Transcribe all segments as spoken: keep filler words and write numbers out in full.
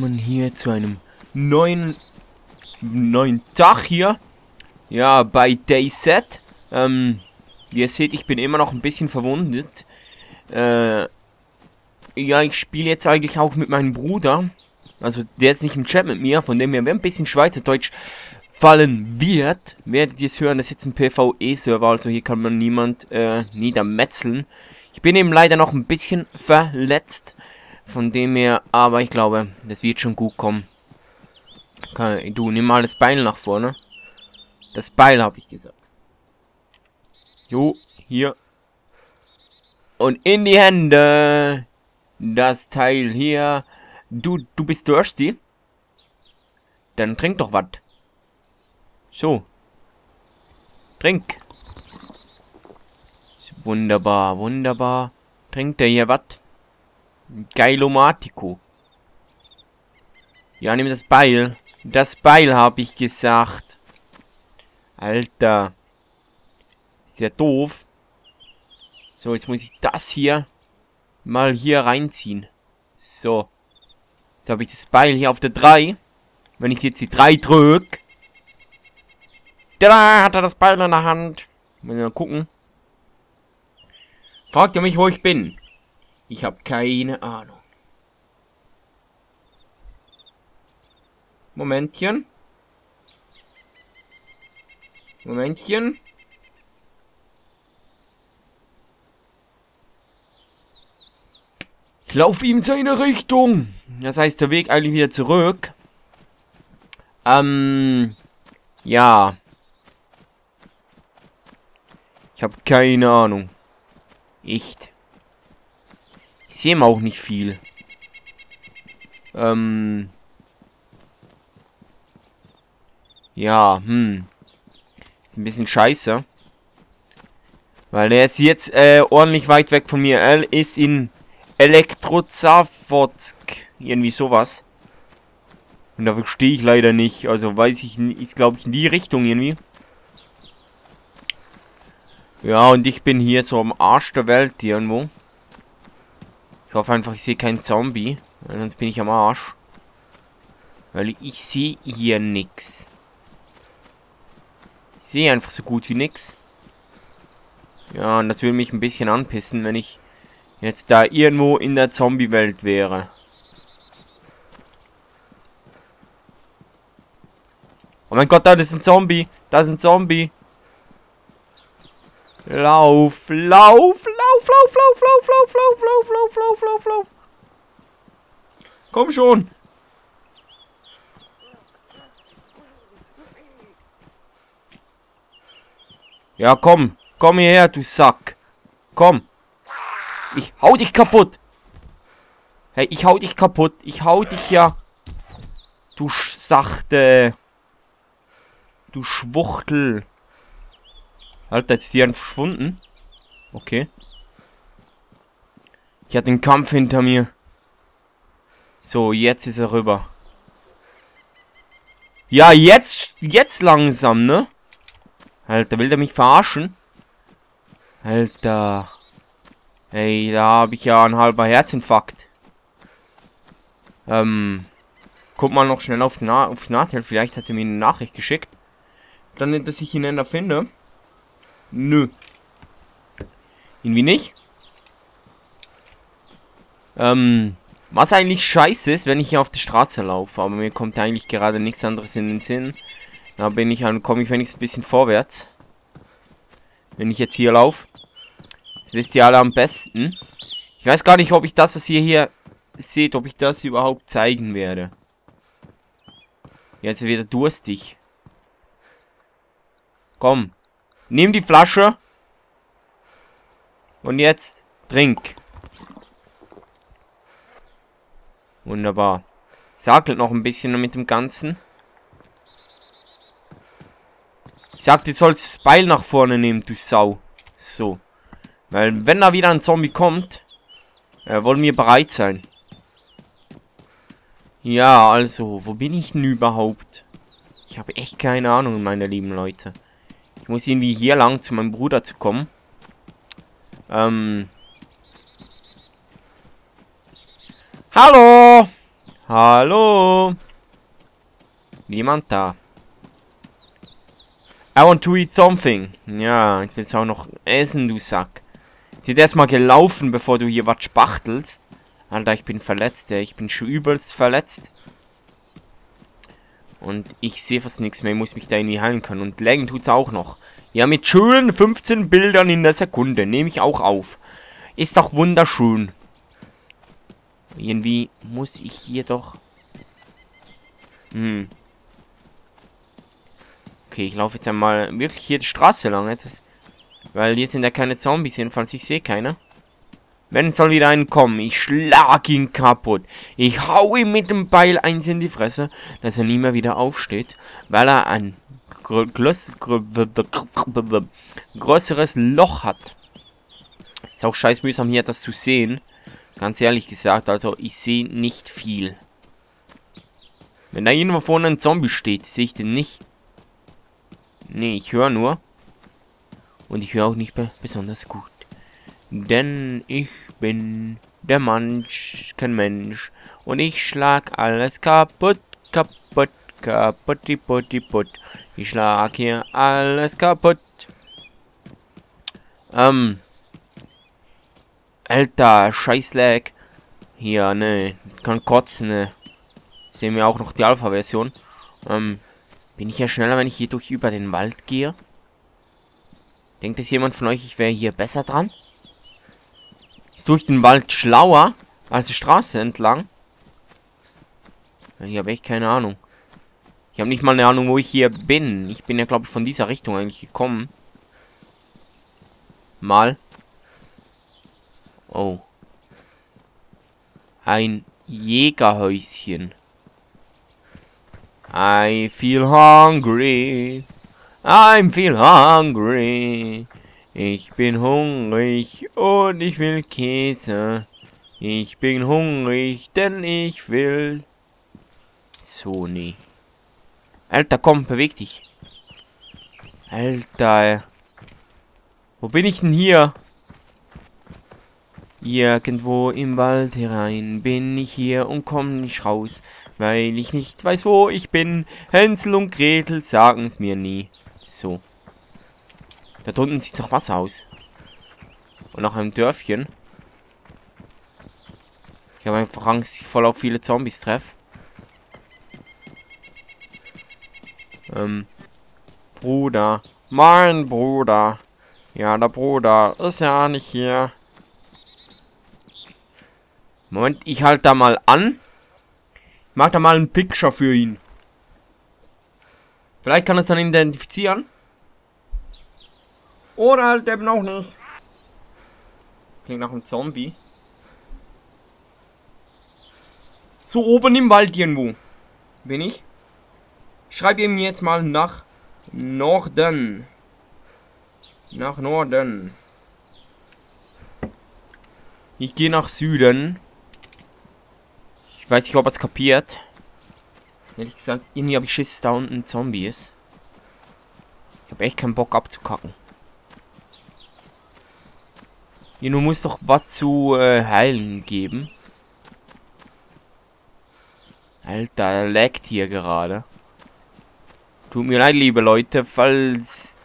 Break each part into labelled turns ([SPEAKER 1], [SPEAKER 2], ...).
[SPEAKER 1] willkommen hier zu einem neuen neuen Tag hier. Ja, bei DayZ. Ähm, wie ihr seht, ich bin immer noch ein bisschen verwundet. Äh, ja, ich spiele jetzt eigentlich auch mit meinem Bruder. Also, der ist nicht im Chat mit mir, von dem her, wenn ein bisschen Schweizerdeutsch fallen wird, werdet ihr es hören. Das ist jetzt ein PvE-Server, also hier kann man niemand äh, niedermetzeln. Ich bin eben leider noch ein bisschen verletzt. Von dem her, aber ich glaube, das wird schon gut kommen. Okay, du, nimm mal das Beil nach vorne. Das Beil, habe ich gesagt. Jo, hier. Und in die Hände. Das Teil hier. Du, du bist thirsty? Dann trink doch was. So. Trink. Wunderbar, wunderbar. Trinkt er hier was? Geilomatico. Ja, nimm das Beil. Das Beil, habe ich gesagt. Alter. Ist ja doof. So, jetzt muss ich das hier mal hier reinziehen. So. Jetzt habe ich das Beil hier auf der drei. Wenn ich jetzt die drei drücke. Da hat er das Beil in der Hand. Mal gucken. Fragt ihr mich, wo ich bin? Ich habe keine Ahnung. Momentchen. Momentchen. Ich laufe ihm in seine Richtung. Das heißt, der Weg eigentlich wieder zurück. Ähm. Ja. Ich habe keine Ahnung. Echt. Ich sehe auch nicht viel. Ähm. Ja, hm. Ist ein bisschen scheiße. Weil er ist jetzt äh, ordentlich weit weg von mir. Er ist in Elektrozavodsk. Irgendwie sowas. Und da verstehe ich leider nicht. Also weiß ich nicht. Ist glaube ich in die Richtung irgendwie. Ja, und ich bin hier so am Arsch der Welt irgendwo. Ich hoffe einfach, ich sehe keinen Zombie. Sonst bin ich am Arsch. Weil ich sehe hier nichts. Ich sehe einfach so gut wie nix. Ja, und das würde mich ein bisschen anpissen, wenn ich jetzt da irgendwo in der Zombie-Welt wäre. Oh mein Gott, da ist ein Zombie. Da ist ein Zombie. Lauf, lauf, lauf, lauf, lauf, lauf, lauf, lauf, lauf, lauf, lauf, lauf, lauf. Komm schon. Ja, komm. Komm hierher, du Sack. Komm. Ich hau dich kaputt. Hey, ich hau dich kaputt. Ich hau dich ja. Du sachte. Du Schwuchtel. Alter, jetzt ist die dann verschwunden. Okay. Ich hatte den Kampf hinter mir. So, jetzt ist er rüber. Ja, jetzt, jetzt langsam, ne? Alter, will der mich verarschen? Alter. Hey, da habe ich ja ein halber Herzinfarkt. Ähm. Guck mal noch schnell aufs, Na aufs Nahtel. Vielleicht hat er mir eine Nachricht geschickt. Dann nicht, dass ich ihn dann da finde. Nö. Irgendwie nicht. Ähm. Was eigentlich scheiße ist, wenn ich hier auf der Straße laufe. Aber mir kommt eigentlich gerade nichts anderes in den Sinn. Da bin ich an, komme ich wenigstens ein bisschen vorwärts. Wenn ich jetzt hier laufe. Das wisst ihr alle am besten. Ich weiß gar nicht, ob ich das, was ihr hier seht, ob ich das überhaupt zeigen werde. Jetzt wieder durstig. Komm. Nimm die Flasche. Und jetzt trink. Wunderbar. Sakelt noch ein bisschen mit dem Ganzen. Ich sagte, du sollst das Beil nach vorne nehmen, du Sau. So. Weil, wenn da wieder ein Zombie kommt, äh, wollen wir bereit sein. Ja, also, wo bin ich denn überhaupt? Ich habe echt keine Ahnung, meine lieben Leute. Ich muss irgendwie hier lang zu meinem Bruder zu kommen. Ähm. Hallo! Hallo? Niemand da. I want to eat something. Ja, jetzt willst du auch noch essen, du Sack. Jetzt wird erstmal gelaufen, bevor du hier was spachtelst. Alter, ich bin verletzt, ey. Ich bin schon übelst verletzt. Und ich sehe fast nichts mehr. Ich muss mich da irgendwie heilen können. Und laggen tut's auch noch. Ja, mit schönen fünfzehn Bildern in der Sekunde. Nehme ich auch auf. Ist doch wunderschön. Irgendwie muss ich hier doch... Hm. Okay, ich laufe jetzt einmal wirklich hier die Straße lang. Jetzt ist, weil hier sind ja keine Zombies. Jedenfalls, ich sehe keine. Wenn soll wieder einen kommen. Ich schlag ihn kaputt. Ich hau ihm mit dem Beil eins in die Fresse, dass er nie mehr wieder aufsteht. Weil er ein größeres Loch hat. Ist auch scheiß mühsam hier das zu sehen. Ganz ehrlich gesagt, also ich sehe nicht viel. Wenn da irgendwo vorne ein Zombie steht, sehe ich den nicht. Nee, ich höre nur. Und ich höre auch nicht be besonders gut. Denn ich bin der Mensch, kein Mensch. Und ich schlag alles kaputt, kaputt, kaputt, putt, putt. Ich schlag hier alles kaputt. Ähm. Alter, Scheißlag. Hier, ne. Kann kotzen, ne. Sehen wir auch noch die Alpha-Version. Ähm. Bin ich ja schneller, wenn ich hier durch über den Wald gehe? Denkt es jemand von euch, ich wäre hier besser dran? Ist durch den Wald schlauer als die Straße entlang? Ich habe echt keine Ahnung. Ich habe nicht mal eine Ahnung, wo ich hier bin. Ich bin ja, glaube ich, von dieser Richtung eigentlich gekommen. Mal. Oh. Ein Jägerhäuschen. I feel hungry. I'm feel hungry. Ich bin hungrig und ich will Käse. Ich bin hungrig, denn ich will... So, nee. Alter, komm, beweg dich. Alter. Wo bin ich denn hier? Irgendwo im Wald herein bin ich hier und komm nicht raus, weil ich nicht weiß, wo ich bin. Hänsel und Gretel sagen es mir nie. So. Da drunten sieht doch Wasser aus. Und nach einem Dörfchen. Ich habe einfach Angst, dass ich voll auf viele Zombies treffe. Ähm. Bruder. Mein Bruder. Ja, der Bruder ist ja nicht hier. Moment, ich halte da mal an. Ich mache da mal ein Picture für ihn. Vielleicht kann es dann identifizieren. Oder halt eben auch nicht. Das klingt nach einem Zombie. So oben im Wald irgendwo. Bin ich. Schreibe ihm jetzt mal nach Norden. Nach Norden. Ich gehe nach Süden. Ich weiß nicht, ob er es kapiert. Ehrlich gesagt, irgendwie habe ich Schiss, dass da unten ein Zombie ist. Ich habe echt keinen Bock abzukacken. Hier, du musst doch was zu äh, heilen geben. Alter, er laggt hier gerade. Tut mir leid, liebe Leute, falls...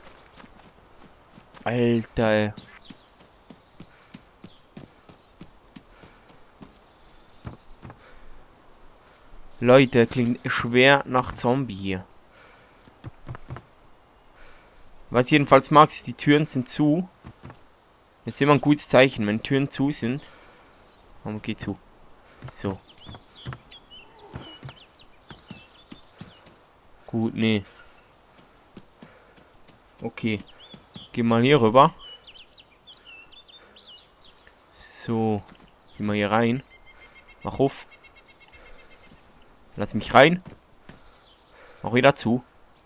[SPEAKER 1] Alter... Leute, klingt schwer nach Zombie hier. Was ich jedenfalls mag, ist, die Türen sind zu. Das ist immer ein gutes Zeichen, wenn Türen zu sind. Warum geht zu? So. Gut, nee. Okay. Geh mal hier rüber. So. Geh mal hier rein. Mach auf. Lass mich rein. Mach wieder zu.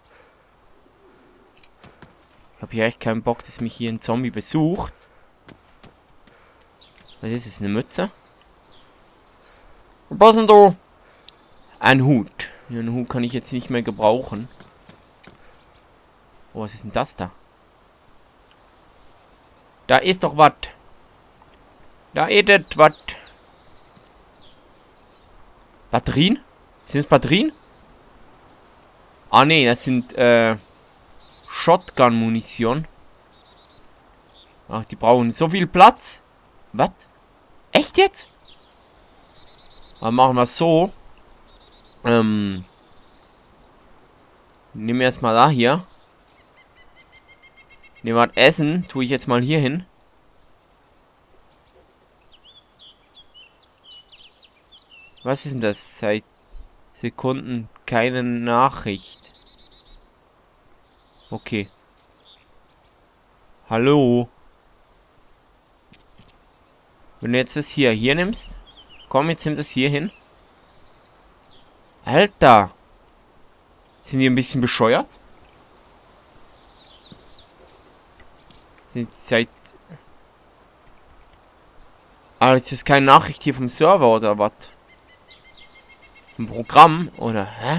[SPEAKER 1] Ich habe hier echt keinen Bock, dass mich hier ein Zombie besucht. Was ist es? Eine Mütze? Was denn du? Ein Hut. Ja, einen Hut kann ich jetzt nicht mehr gebrauchen. Oh, was ist denn das da? Da ist doch was. Da ist das was. Batterien? Sind es Batterien? Ah, nee, das sind, äh, Shotgun-Munition. Ach, die brauchen so viel Platz. Was? Echt jetzt? Dann machen wir es so. Ähm. Nehmen wir erstmal da hier. Nehmen wir das Essen. Tue ich jetzt mal hier hin. Was ist denn das? Seit Sekunden keine Nachricht. Okay. Hallo. Wenn du jetzt das hier hier nimmst. Komm, jetzt nimm das hier hin. Alter. Sind die ein bisschen bescheuert? Sind seit... Ah, ist das keine Nachricht hier vom Server oder was? Ein Programm? Oder, hä?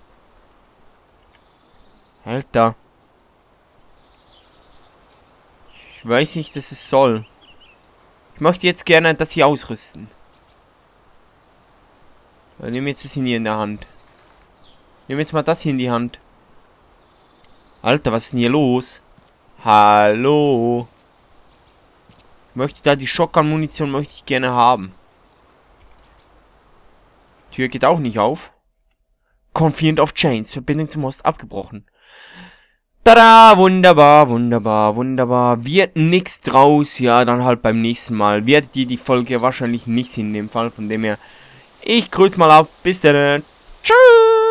[SPEAKER 1] Alter. Ich weiß nicht, dass es soll. Ich möchte jetzt gerne das hier ausrüsten. Ich nehme jetzt das hier in der Hand. Ich nehme jetzt mal das hier in die Hand. Alter, was ist denn hier los? Hallo? Ich möchte da die Shotgun-Munition möchte ich gerne haben. Tür geht auch nicht auf. Confident of Chains. Verbindung zum Host abgebrochen. Tada! Wunderbar, wunderbar, wunderbar. Wird nichts draus. Ja, dann halt beim nächsten Mal. Werdet ihr die Folge wahrscheinlich nicht in dem Fall. Von dem her, ich grüße mal ab. Bis dann. Tschüss!